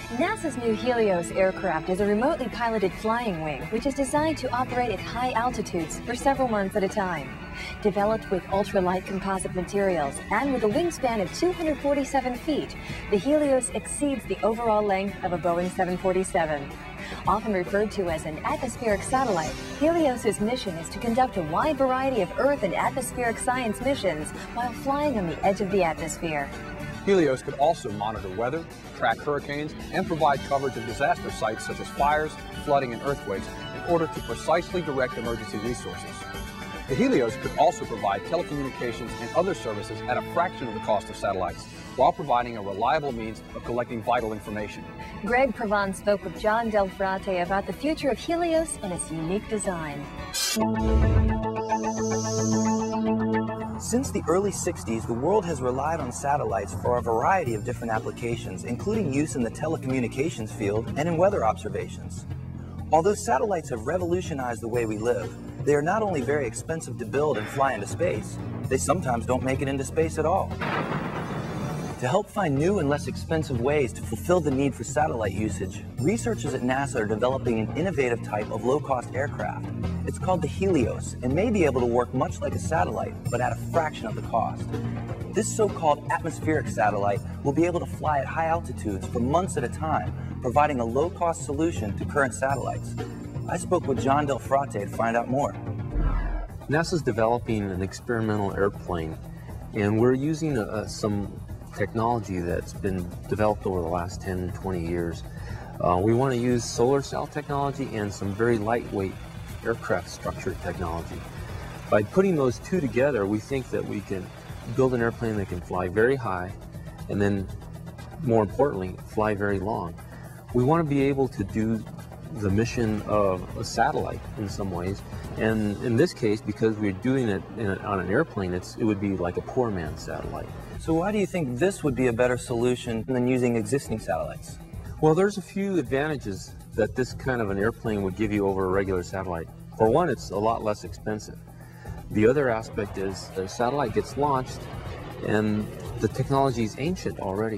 NASA's new Helios aircraft is a remotely piloted flying wing, which is designed to operate at high altitudes for several months at a time. Developed with ultralight composite materials and with a wingspan of 247 feet, the Helios exceeds the overall length of a Boeing 747. Often referred to as an atmospheric satellite, Helios's mission is to conduct a wide variety of Earth and atmospheric science missions while flying on the edge of the atmosphere. Helios could also monitor weather, track hurricanes, and provide coverage of disaster sites such as fires, flooding, and earthquakes in order to precisely direct emergency resources. The Helios could also provide telecommunications and other services at a fraction of the cost of satellites, while providing a reliable means of collecting vital information. Greg Provon spoke with John Del Frate about the future of Helios and its unique design. Since the early 60s, the world has relied on satellites for a variety of different applications, including use in the telecommunications field and in weather observations. Although satellites have revolutionized the way we live, they are not only very expensive to build and fly into space, they sometimes don't make it into space at all. To help find new and less expensive ways to fulfill the need for satellite usage, researchers at NASA are developing an innovative type of low-cost aircraft. It's called the Helios and may be able to work much like a satellite, but at a fraction of the cost. This so-called atmospheric satellite will be able to fly at high altitudes for months at a time, providing a low-cost solution to current satellites. I spoke with John Del Frate to find out more. NASA's developing an experimental airplane, and we're using some technology that's been developed over the last 10, 20 years. We want to use solar cell technology and some very lightweight aircraft structure technology. By putting those two together, we think that we can build an airplane that can fly very high and then, more importantly, fly very long. We want to be able to do the mission of a satellite in some ways, and in this case, because we're doing it on an airplane, it would be like a poor man's satellite. So why do you think this would be a better solution than using existing satellites? Well, there's a few advantages that this kind of an airplane would give you over a regular satellite. For one, it's a lot less expensive. The other aspect is the satellite gets launched and the technology is ancient already.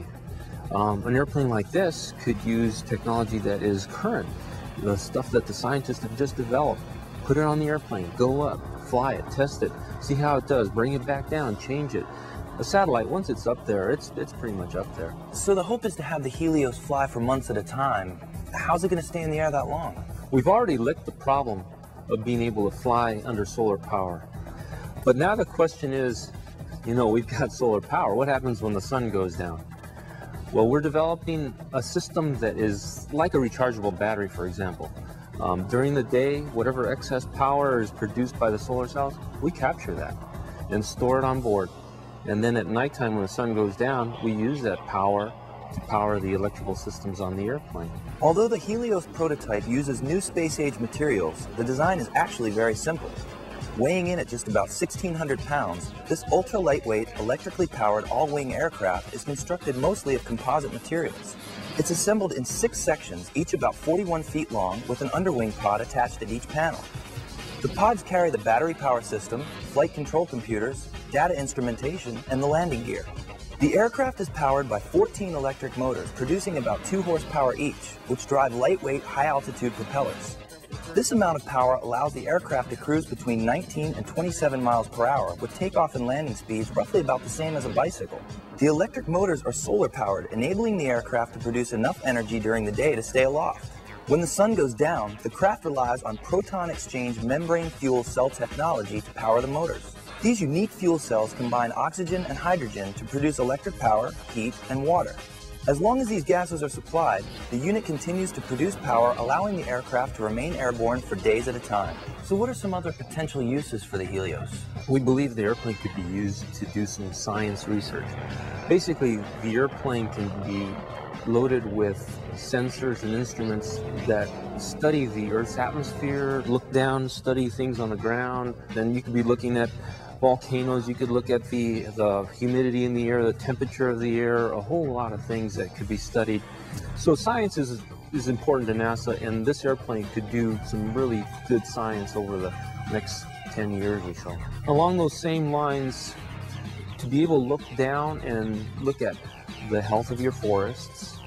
An airplane like this could use technology that is current, the stuff that the scientists have just developed. Put it on the airplane, go up, fly it, test it, see how it does, bring it back down, change it. A satellite, once it's up there, it's pretty much up there. So the hope is to have the Helios fly for months at a time. How's it going to stay in the air that long? We've already licked the problem of being able to fly under solar power. But now the question is, we've got solar power. What happens when the sun goes down? Well, we're developing a system that is like a rechargeable battery, for example. During the day, whatever excess power is produced by the solar cells, we capture that and store it on board. And then at nighttime, when the sun goes down, we use that power to power the electrical systems on the airplane. Although the Helios prototype uses new space-age materials, the design is actually very simple. Weighing in at just about 1,600 pounds, this ultra-lightweight, electrically powered all-wing aircraft is constructed mostly of composite materials. It's assembled in 6 sections, each about 41 feet long, with an underwing pod attached at each panel. The pods carry the battery power system, flight control computers, data instrumentation, and the landing gear. The aircraft is powered by 14 electric motors producing about 2 horsepower each, which drive lightweight, high-altitude propellers. This amount of power allows the aircraft to cruise between 19 and 27 miles per hour with takeoff and landing speeds roughly about the same as a bicycle. The electric motors are solar-powered, enabling the aircraft to produce enough energy during the day to stay aloft. When the sun goes down, the craft relies on proton exchange membrane fuel cell technology to power the motors. These unique fuel cells combine oxygen and hydrogen to produce electric power, heat, and water. As long as these gases are supplied, the unit continues to produce power, allowing the aircraft to remain airborne for days at a time. So what are some other potential uses for the Helios? We believe the airplane could be used to do some science research. Basically, the airplane can be loaded with sensors and instruments that study the Earth's atmosphere, look down, study things on the ground. Then you could be looking at volcanoes, you could look at the humidity in the air, the temperature of the air, a whole lot of things that could be studied. So science is important to NASA, and this airplane could do some really good science over the next 10 years or so. Along those same lines, to be able to look down and look at the health of your forests,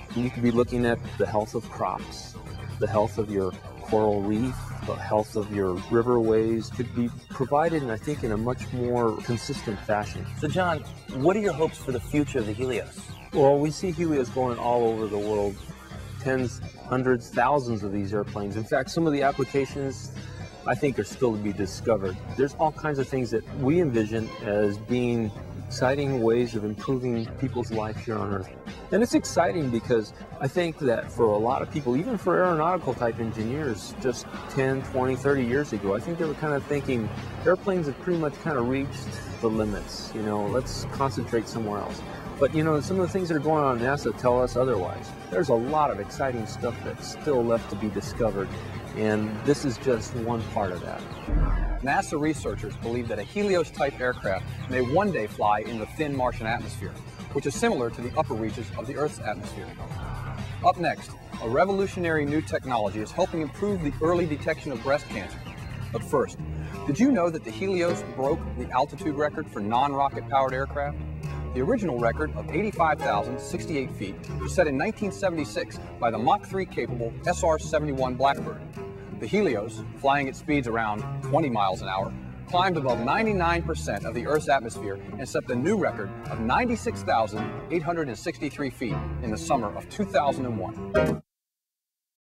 You could be looking at the health of crops, the health of your coral reef, the health of your riverways could be provided, I think, in a much more consistent fashion. So John, what are your hopes for the future of the Helios? Well, we see Helios going all over the world, tens, hundreds, thousands of these airplanes. In fact, some of the applications I think are still to be discovered. There's all kinds of things that we envision as being exciting ways of improving people's life here on Earth. And it's exciting because I think that for a lot of people, even for aeronautical type engineers, just 10, 20, 30 years ago, I think they were kind of thinking airplanes have pretty much kind of reached the limits, you know, let's concentrate somewhere else. But you know, some of the things that are going on at NASA tell us otherwise. There's a lot of exciting stuff that's still left to be discovered, and this is just one part of that. NASA researchers believe that a Helios-type aircraft may one day fly in the thin Martian atmosphere, which is similar to the upper reaches of the Earth's atmosphere. Up next, a revolutionary new technology is helping improve the early detection of breast cancer. But first, did you know that the Helios broke the altitude record for non-rocket powered aircraft? The original record of 85,068 feet was set in 1976 by the Mach 3 capable SR-71 Blackbird. The Helios, flying at speeds around 20 miles an hour, climbed above 99% of the Earth's atmosphere and set the new record of 96,863 feet in the summer of 2001.